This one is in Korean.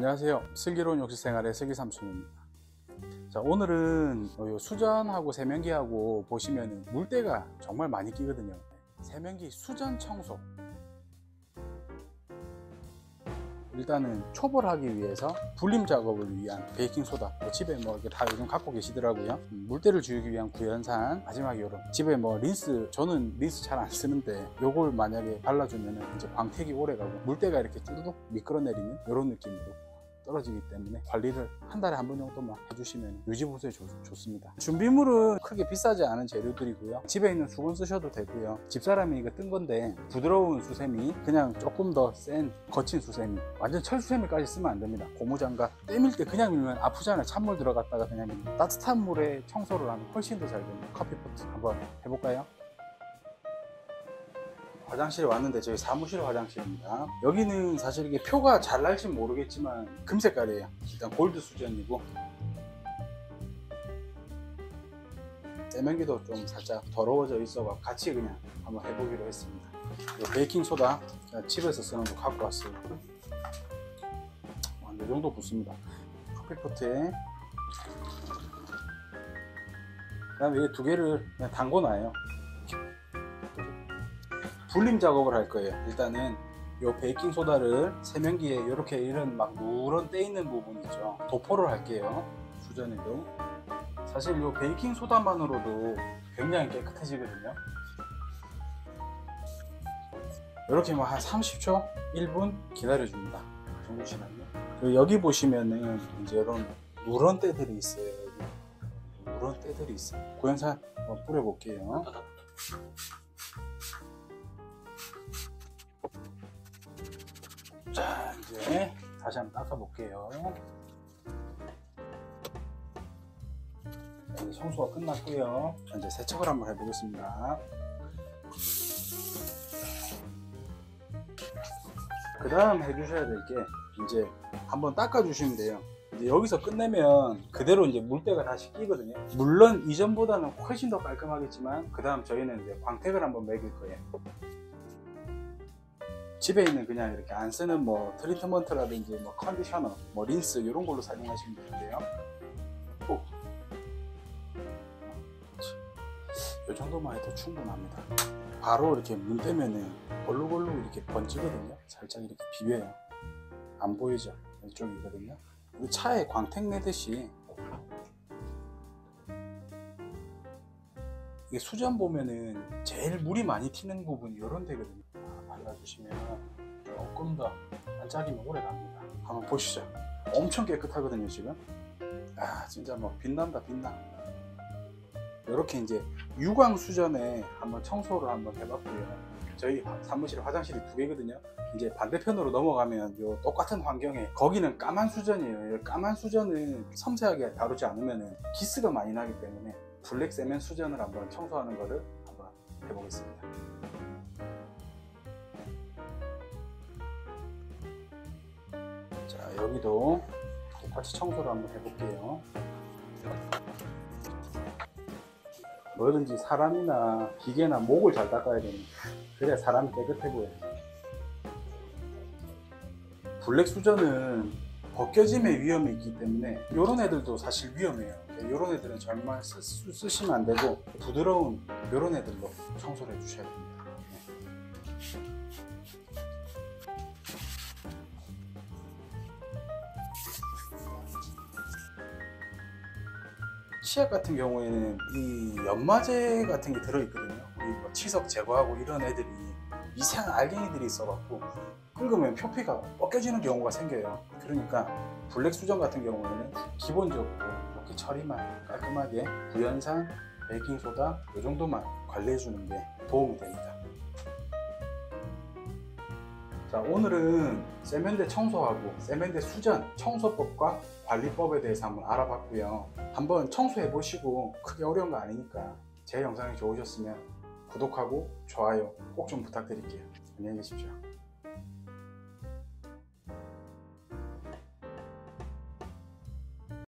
안녕하세요. 슬기로운 욕실생활의 슬기삼촌입니다. 자, 오늘은 수전하고 세면기하고 보시면 물때가 정말 많이 끼거든요. 세면기 수전 청소, 일단은 초벌하기 위해서 불림 작업을 위한 베이킹소다, 집에 이렇게 다 요즘 갖고 계시더라고요. 물때를 줄이기 위한 구연산, 마지막에 요런 집에 린스, 저는 린스 잘 안 쓰는데 요걸 만약에 발라주면 이제 광택이 오래가고 물때가 이렇게 쭈르륵 미끄러내리는 요런 느낌으로 떨어지기 때문에 관리를 한 달에 한 번 정도만 해주시면 유지보수에 좋습니다. 준비물은 크게 비싸지 않은 재료들이고요. 집에 있는 수건 쓰셔도 되고요. 집사람이 이거 뜬 건데 부드러운 수세미, 그냥 조금 더 센 거친 수세미, 완전 철수세미까지 쓰면 안 됩니다. 고무장갑, 때밀 때 그냥 밀면 아프잖아요. 찬물 들어갔다가 그냥 밀면. 따뜻한 물에 청소를 하면 훨씬 더 잘 됩니다. 커피포트 한번 해볼까요? 화장실에 왔는데 저희 사무실 화장실입니다. 여기는 사실 이게 표가 잘 날지 모르겠지만 금색깔이에요. 일단 골드 수전이고, 세면기도 좀 살짝 더러워져 있어 같이 그냥 한번 해보기로 했습니다. 베이킹소다 집에서 쓰는 거 갖고 왔어요. 이 정도 붓습니다. 커피포트에 그 다음에 이 두 개를 그냥 담궈 놔요. 불림 작업을 할 거예요. 일단은 요 베이킹 소다를 세면기에 이렇게 이런 막 누런 떼 있는 부분 있죠, 도포를 할게요. 수전에도 사실 요 베이킹 소다만으로도 굉장히 깨끗해지거든요. 이렇게 한 30초 1분 기다려 줍니다. 그 정도 시간요. 여기 보시면은 이제 이런 누런 때들이 있어요. 누런 때들이 있어요. 구연산 한번 뿌려 볼게요. 자, 이제 다시 한번 닦아 볼게요. 이제 청소가 끝났고요. 이제 세척을 한번 해보겠습니다. 그 다음 해주셔야 될 게 이제 한번 닦아 주시면 돼요. 이제 여기서 끝내면 그대로 이제 물때가 다시 끼거든요. 물론 이전보다는 훨씬 더 깔끔하겠지만 그 다음 저희는 이제 광택을 한번 매길 거예요. 집에 있는 그냥 이렇게 안 쓰는 트리트먼트라든지 컨디셔너, 린스 이런 걸로 사용하시면 되는데요. 이 정도만 해도 충분합니다. 바로 이렇게 문 떼면은 골루골루 이렇게 번지거든요. 살짝 이렇게 비벼요. 안 보이죠? 이쪽이거든요. 차에 광택 내듯이 이게 수전 보면은 제일 물이 많이 튀는 부분이 이런 데거든요. 발라주시면 조금 더 반짝이면 오래 갑니다. 한번 보시죠. 엄청 깨끗하거든요 지금. 진짜 빛난다 빛나. 이렇게 이제 유광 수전에 한번 청소를 한번 해봤고요. 저희 사무실 화장실이 두 개거든요. 이제 반대편으로 넘어가면 요 똑같은 환경에 거기는 까만 수전이에요. 까만 수전은 섬세하게 다루지 않으면 기스가 많이 나기 때문에 블랙 세면 수전을 한번 청소하는 거를 한번 해보겠습니다. 자, 여기도 똑같이 청소를 한번 해볼게요. 뭐든지 사람이나 기계나 목을 잘 닦아야 됩니다. 그래야 사람이 깨끗해 보여요. 블랙 수전은 벗겨짐의 위험이 있기 때문에 이런 애들도 사실 위험해요. 이런 애들은 정말 쓰시면 안 되고 부드러운 이런 애들로 청소를 해주셔야 됩니다. 치약 같은 경우에는 이 연마제 같은 게 들어있거든요. 우리 치석 제거하고 이런 애들이 이상한 알갱이들이 있어갖고 긁으면 표피가 벗겨지는 경우가 생겨요. 그러니까 블랙 수전 같은 경우에는 기본적으로 이렇게 처리만 깔끔하게 구연산, 베이킹소다 이 정도만 관리해주는 게 도움이 됩니다. 자, 오늘은 세면대 청소하고 세면대 수전 청소법과 관리법에 대해서 한번 알아봤고요. 한번 청소해 보시고 크게 어려운 거 아니니까 제 영상이 좋으셨으면 구독하고 좋아요 꼭 좀 부탁드릴게요. 안녕히 계십시오.